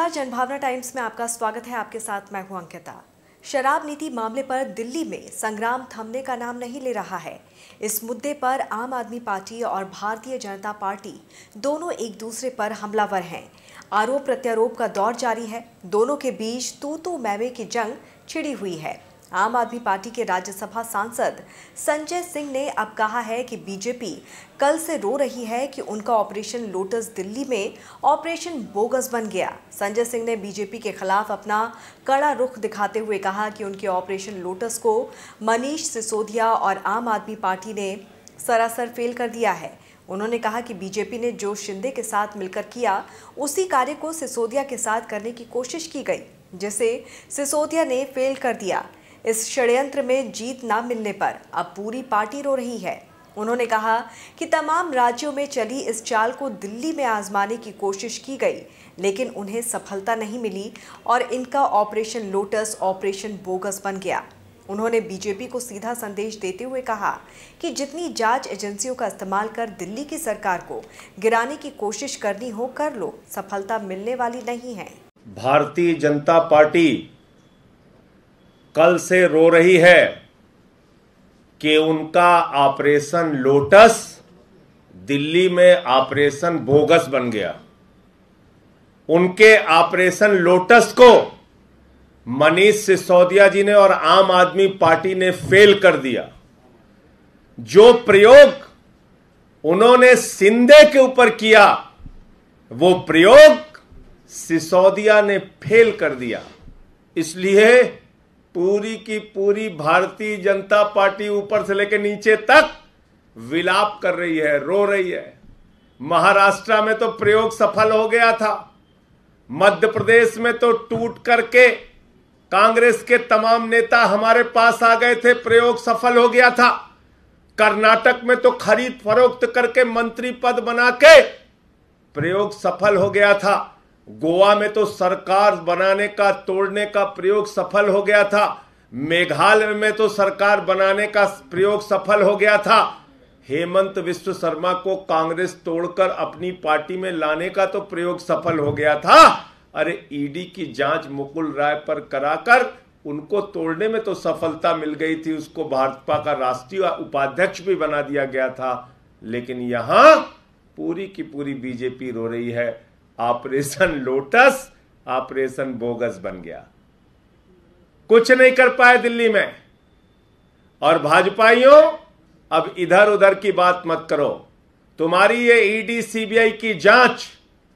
नमस्कार, जनभावना टाइम्स में आपका स्वागत है। आपके साथ मैं हूं अंकिता। शराब नीति मामले पर दिल्ली में संग्राम थमने का नाम नहीं ले रहा है। इस मुद्दे पर आम आदमी पार्टी और भारतीय जनता पार्टी दोनों एक दूसरे पर हमलावर हैं। आरोप प्रत्यारोप का दौर जारी है। दोनों के बीच तू मैमे की जंग छिड़ी हुई है। आम आदमी पार्टी के राज्यसभा सांसद संजय सिंह ने अब कहा है कि बीजेपी कल से रो रही है कि उनका ऑपरेशन लोटस दिल्ली में ऑपरेशन बोगस बन गया। संजय सिंह ने बीजेपी के खिलाफ अपना कड़ा रुख दिखाते हुए कहा कि उनके ऑपरेशन लोटस को मनीष सिसोदिया और आम आदमी पार्टी ने सरासर फेल कर दिया है। उन्होंने कहा कि बीजेपी ने जो शिंदे के साथ मिलकर किया, उसी कार्य को सिसोदिया के साथ करने की कोशिश की गई, जिसे सिसोदिया ने फेल कर दिया। इस षड्यंत्र में जीत ना मिलने पर अब पूरी पार्टी रो रही है। उन्होंने कहा कि तमाम राज्यों में चली इस चाल को दिल्ली में आजमाने की कोशिश की गई, लेकिन उन्हें सफलता नहीं मिली और इनका ऑपरेशन लोटस ऑपरेशन बोगस बन गया। उन्होंने बीजेपी को सीधा संदेश देते हुए कहा कि जितनी जांच एजेंसियों का इस्तेमाल कर दिल्ली की सरकार को गिराने की कोशिश करनी हो कर लो, सफलता मिलने वाली नहीं है। भारतीय जनता पार्टी कल से रो रही है कि उनका ऑपरेशन लोटस दिल्ली में ऑपरेशन बोगस बन गया। उनके ऑपरेशन लोटस को मनीष सिसोदिया जी ने और आम आदमी पार्टी ने फेल कर दिया। जो प्रयोग उन्होंने शिंदे के ऊपर किया, वो प्रयोग सिसोदिया ने फेल कर दिया। इसलिए पूरी की पूरी भारतीय जनता पार्टी ऊपर से लेकर नीचे तक विलाप कर रही है, रो रही है। महाराष्ट्र में तो प्रयोग सफल हो गया था, मध्य प्रदेश में तो टूट करके कांग्रेस के तमाम नेता हमारे पास आ गए थे, प्रयोग सफल हो गया था। कर्नाटक में तो खरीद फरोख्त करके मंत्री पद बना के प्रयोग सफल हो गया था। गोवा में तो सरकार बनाने का तोड़ने का प्रयोग सफल हो गया था। मेघालय में तो सरकार बनाने का प्रयोग सफल हो गया था। हेमंत विश्व शर्मा को कांग्रेस तोड़कर अपनी पार्टी में लाने का तो प्रयोग सफल हो गया था। अरे ईडी की जांच मुकुल राय पर कराकर उनको तोड़ने में तो सफलता मिल गई थी, उसको भाजपा का राष्ट्रीय उपाध्यक्ष भी बना दिया गया था। लेकिन यहां पूरी की पूरी बीजेपी रो रही है, ऑपरेशन लोटस ऑपरेशन बोगस बन गया, कुछ नहीं कर पाए दिल्ली में। और भाजपाइयों, अब इधर उधर की बात मत करो। तुम्हारी ये ईडी सीबीआई की जांच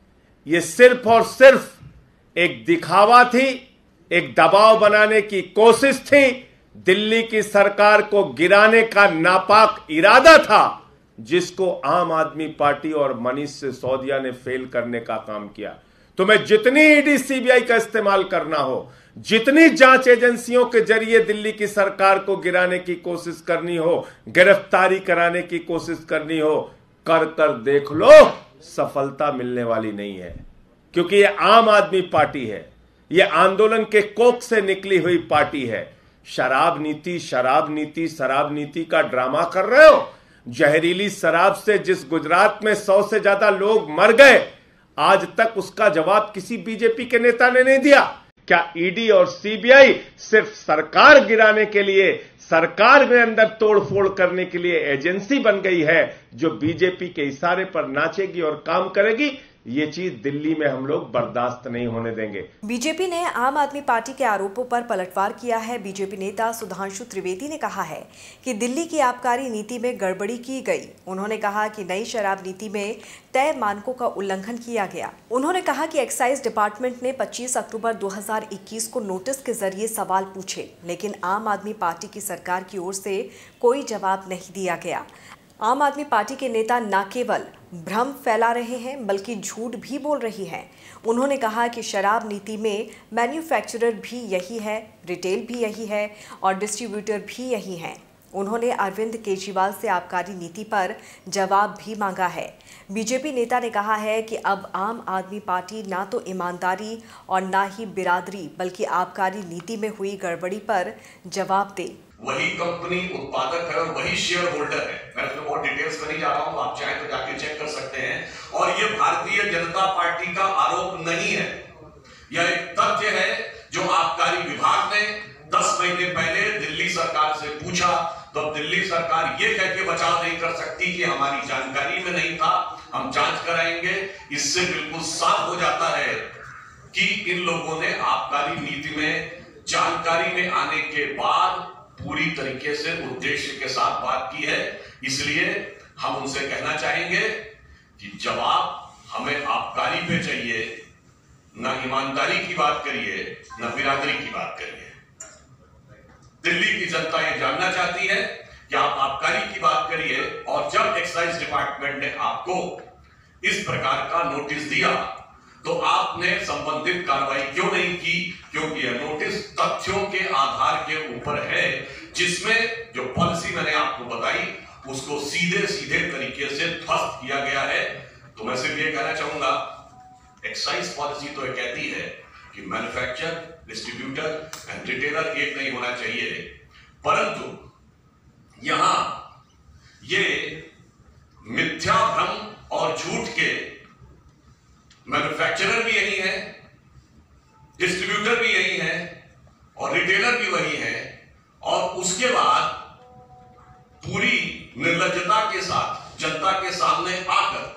ये सिर्फ और सिर्फ एक दिखावा थी, एक दबाव बनाने की कोशिश थी, दिल्ली की सरकार को गिराने का नापाक इरादा था, जिसको आम आदमी पार्टी और मनीष सिसोदिया ने फेल करने का काम किया। तुम्हें जितनी ईडी सीबीआई का इस्तेमाल करना हो, जितनी जांच एजेंसियों के जरिए दिल्ली की सरकार को गिराने की कोशिश करनी हो, गिरफ्तारी कराने की कोशिश करनी हो, कर कर देख लो, सफलता मिलने वाली नहीं है। क्योंकि ये आम आदमी पार्टी है, ये आंदोलन के कोख से निकली हुई पार्टी है। शराब नीति शराब नीति शराब नीति का ड्रामा कर रहे हो। जहरीली शराब से जिस गुजरात में 100 से ज्यादा लोग मर गए, आज तक उसका जवाब किसी बीजेपी के नेता ने नहीं दिया। क्या ईडी और सीबीआई सिर्फ सरकार गिराने के लिए, सरकार में अंदर तोड़फोड़ करने के लिए एजेंसी बन गई है, जो बीजेपी के इशारे पर नाचेगी और काम करेगी? ये चीज दिल्ली में हम लोग बर्दाश्त नहीं होने देंगे। बीजेपी ने आम आदमी पार्टी के आरोपों पर पलटवार किया है। बीजेपी नेता सुधांशु त्रिवेदी ने कहा है कि दिल्ली की आबकारी नीति में गड़बड़ी की गई। उन्होंने कहा कि नई शराब नीति में तय मानकों का उल्लंघन किया गया। उन्होंने कहा कि एक्साइज डिपार्टमेंट ने 25 अक्टूबर 2021 को नोटिस के जरिए सवाल पूछे, लेकिन आम आदमी पार्टी की सरकार की ओर से कोई जवाब नहीं दिया गया। आम आदमी पार्टी के नेता न केवल भ्रम फैला रहे हैं, बल्कि झूठ भी बोल रही हैं। उन्होंने कहा कि शराब नीति में मैन्युफैक्चरर भी यही है, रिटेल भी यही है और डिस्ट्रीब्यूटर भी यही हैं। उन्होंने अरविंद केजरीवाल से आबकारी नीति पर जवाब भी मांगा है। बीजेपी नेता ने कहा है कि अब आम आदमी पार्टी ना तो ईमानदारी और ना ही बिरादरी, बल्कि आबकारी नीति में हुई गड़बड़ी पर जवाब दे। वही कंपनी उत्पादक है और वही शेयर होल्डर है। मैं इसमें बहुत डिटेल्स में नहीं जा रहा हूं, आप चाहें तो जाके चेक कर सकते हैं। और ये भारतीय जनता पार्टी का आरोप नहीं है। यह एक तथ्य है जो आबकारी विभाग ने 10 महीने पहले दिल्ली सरकार से पूछा, तो अब दिल्ली सरकार ये कह के बचाव नहीं कर सकती कि हमारी जानकारी में नहीं था, हम जांच कराएंगे। इससे बिल्कुल साफ हो जाता है कि इन लोगों ने आबकारी नीति में जानकारी में आने के बाद पूरी तरीके से उद्देश्य के साथ बात की है। इसलिए हम उनसे कहना चाहेंगे कि जवाब हमें आबकारी पे चाहिए, ना ईमानदारी की बात करिए, ना बिरादरी की बात करिए। दिल्ली की जनता ये जानना चाहती है कि आप आबकारी की बात करिए, और जब एक्साइज डिपार्टमेंट ने आपको इस प्रकार का नोटिस दिया तो आपने संबंधित कार्रवाई क्यों नहीं की? क्योंकि यह नोटिस तथ्यों के आधार के ऊपर है, जिसमें जो पॉलिसी मैंने आपको बताई उसको सीधे सीधे तरीके से ध्वस्त किया गया है। तो मैं सिर्फ ये कहना चाहूंगा, एक्साइज पॉलिसी तो ये कहती है कि मैन्युफैक्चरर, डिस्ट्रीब्यूटर एंड रिटेलर एक नहीं होना चाहिए, परंतु यहां ये मिथ्या भ्रम और झूठ के मैन्युफैक्चरर भी यही है, डिस्ट्रीब्यूटर भी यही है और रिटेलर भी वही है, और उसके बाद पूरी निर्लज्जता के साथ जनता के सामने आकर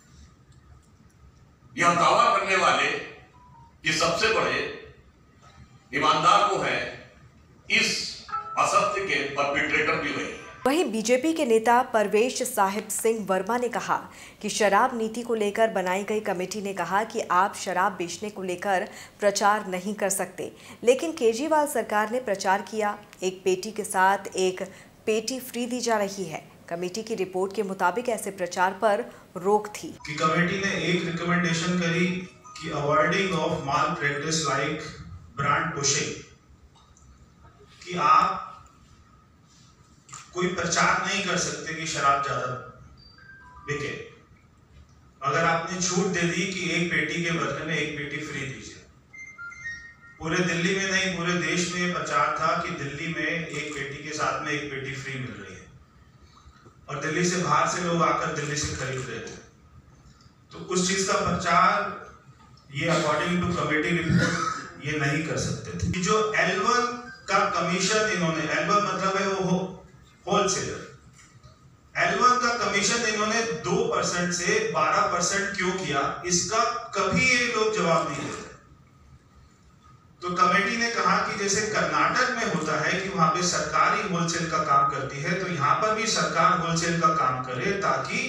यह दावा करने वाले कि सबसे बड़े ईमानदार को है, इस असत्य के परपिट्रेटर भी वही है। वहीं बीजेपी के नेता परवेश साहिब सिंह वर्मा ने कहा कि शराब नीति को लेकर बनाई गई कमेटी ने कहा कि आप शराब बेचने को लेकर प्रचार नहीं कर सकते, लेकिन केजरीवाल सरकार ने प्रचार किया। एक पेटी के साथ एक पेटी फ्री दी जा रही है। कमेटी की रिपोर्ट के मुताबिक ऐसे प्रचार पर रोक थी। कि कमेटी ने एक रिकमेंडेशन करी कि avoiding of malpractice like brand pushing, कि आप कोई प्रचार नहीं कर सकते कि शराब ज्यादा बिके। अगर आपने छूट दे दी कि एक पेटी के बदले में एक पेटी फ्री दीजिए, पूरे दिल्ली में नहीं पूरे देश में प्रचार था कि दिल्ली में एक पेटी के साथ में एक पेटी फ्री मिल रही है, और दिल्ली से बाहर से लोग आकर दिल्ली से खरीद रहे थे। तो उस चीज का प्रचार ये अकॉर्डिंग टू कमेटी रिपोर्ट ये नहीं कर सकते थे। जो L1 का कमीशन इन्होंने, L1 मतलब है वो होलसेलर, L1 का कमीशन इन्होंने 2% से 12% क्यों किया, इसका कभी ये लोग जवाब नहीं देते। तो कमेटी ने कहा कि जैसे कर्नाटक में होता है कि वहां पे सरकार ही होलसेल का काम करती है, तो यहां पर भी सरकार होलसेल का काम करे ताकि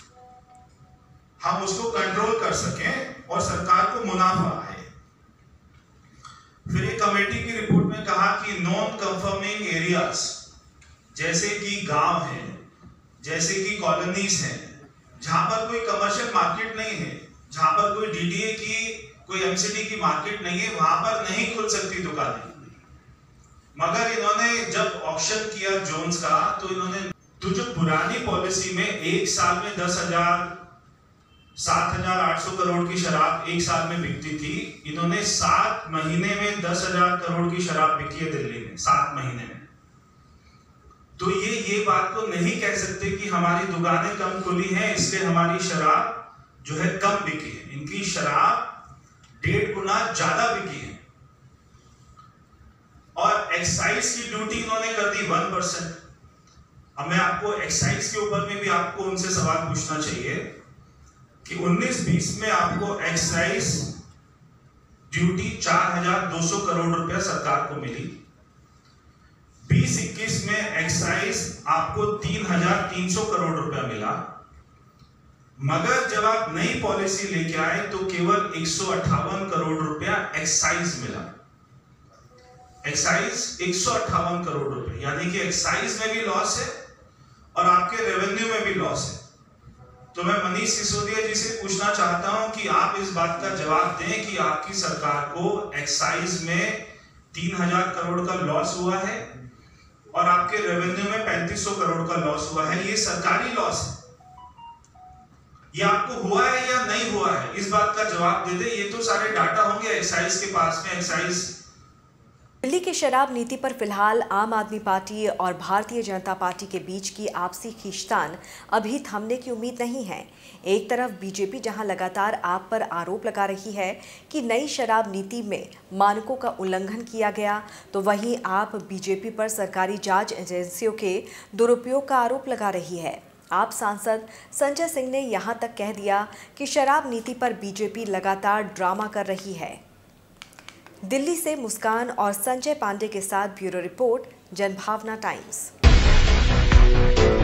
हम उसको कंट्रोल कर सकें और सरकार को मुनाफा आए। फिर ये कमेटी की रिपोर्ट में कहा कि नॉन कंफर्मिंग एरियाज जैसे कि गांव हैं, जैसे कि कॉलोनीज हैं, जहां पर कोई कमर्शियल मार्केट नहीं है, जहां पर कोई डीडीए की कोई एमसीडी की मार्केट नहीं है, वहां पर नहीं खुल सकती दुकानें। मगर इन्होंने जब ऑक्शन किया जोन्स का, तो इन्होंने तो जो पुरानी पॉलिसी में एक साल में 7,800 करोड़ की शराब एक साल में बिकती थी, इन्होंने 7 महीने में 10,000 करोड़ की शराब बिकी है दिल्ली में 7 महीने में। तो ये बात को नहीं कह सकते कि हमारी दुकानें कम खुली हैं इसलिए हमारी शराब जो है कम बिकी है। इनकी शराब 1.5 गुना ज्यादा बिकी है। और एक्साइज की ड्यूटी इन्होंने कर दी 1%। अब मैं आपको एक्साइज के ऊपर में भी आपको उनसे सवाल पूछना चाहिए कि 19-20 में आपको एक्साइज ड्यूटी 4,200 करोड़ रुपया सरकार को मिली। 20-21 में एक्साइज आपको 3,300 करोड़ रुपया मिला। मगर जब आप नई पॉलिसी लेके आए तो केवल 158 करोड़ रुपया एक्साइज मिला। एक्साइज 158 करोड़ रुपए, यानी कि एक्साइज में भी लॉस है और आपके रेवेन्यू में भी लॉस है। तो मैं मनीष सिसोदिया जी से पूछना चाहता हूं कि आप इस बात का जवाब दें कि आपकी सरकार को एक्साइज में 3,000 करोड़ का लॉस हुआ है और आपके रेवेन्यू में 3500 करोड़ का लॉस हुआ है। ये सरकारी लॉस है, ये आपको हुआ है या नहीं हुआ है, इस बात का जवाब दे दे। ये तो सारे डाटा होंगे एक्साइज के पास में, एक्साइज दिल्ली की शराब नीति पर फिलहाल आम आदमी पार्टी और भारतीय जनता पार्टी के बीच की आपसी खींचतान अभी थमने की उम्मीद नहीं है। एक तरफ बीजेपी जहां लगातार आप पर आरोप लगा रही है कि नई शराब नीति में मानकों का उल्लंघन किया गया, तो वहीं आप बीजेपी पर सरकारी जांच एजेंसियों के दुरुपयोग का आरोप लगा रही है। आप सांसद संजय सिंह ने यहां तक कह दिया कि शराब नीति पर बीजेपी लगातार ड्रामा कर रही है। दिल्ली से मुस्कान और संजय पांडे के साथ ब्यूरो रिपोर्ट, जनभावना टाइम्स।